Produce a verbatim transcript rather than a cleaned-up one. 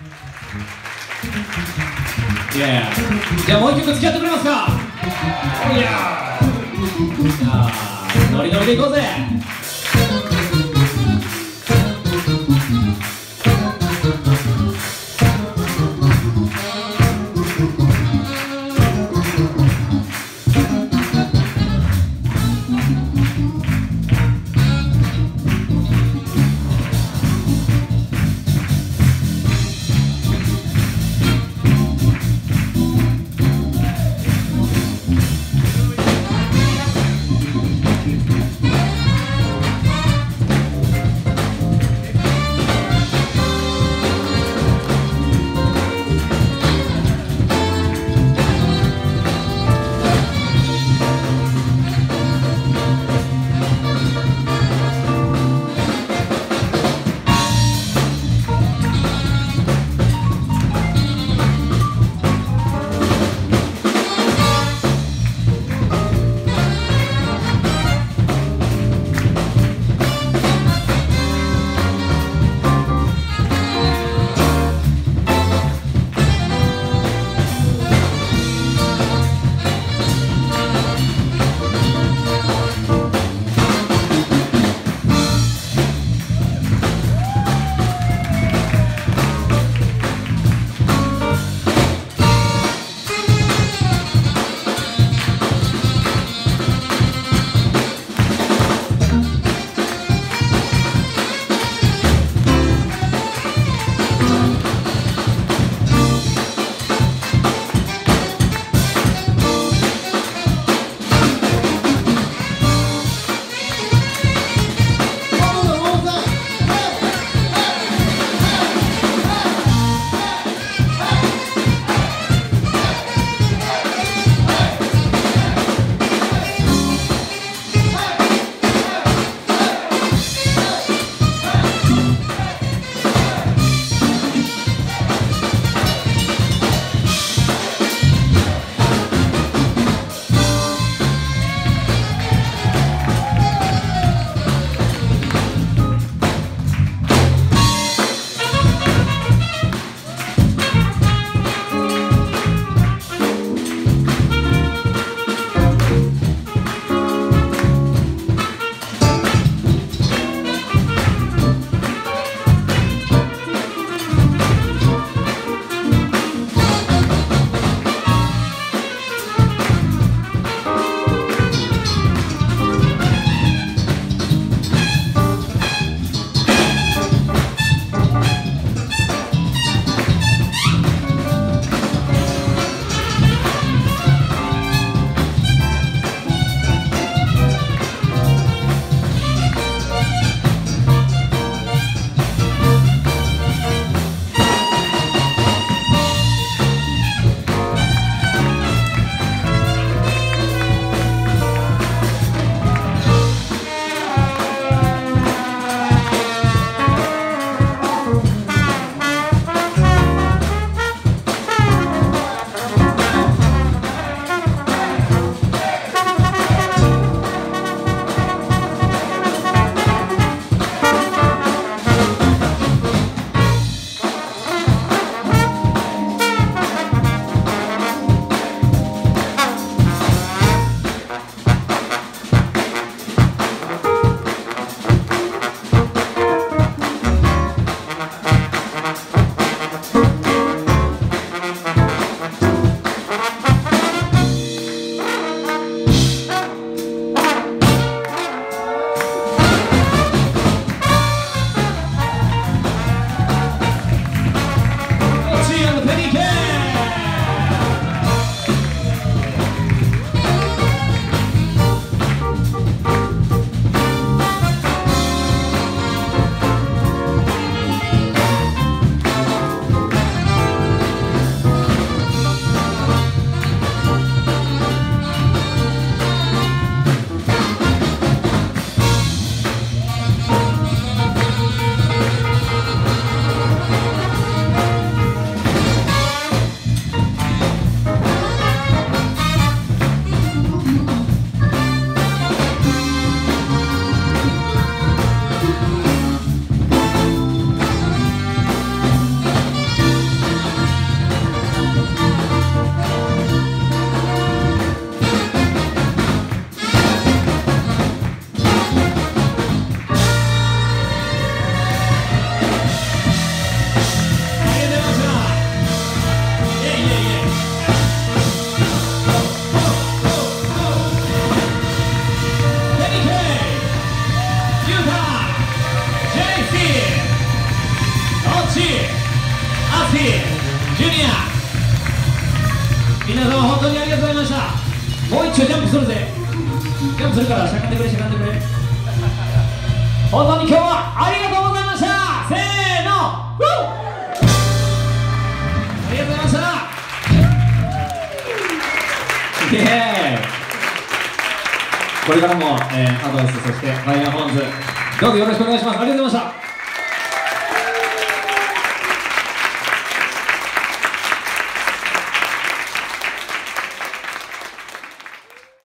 いやいや、じゃあもう一曲付き合ってくれますか。いやー、じゃあノリノリでいこうぜ。 シージュニア、皆様本当にありがとうございました。もう一丁ジャンプするぜ。ジャンプするからしゃがんでくれ、しゃがんでくれ。本当に今日はありがとうございました。せーの、フー、ありがとうございました。イエーイ。これからも、えー、アドバイス、そしてファイヤーホーンズどうぞよろしくお願いします。ありがとうございました。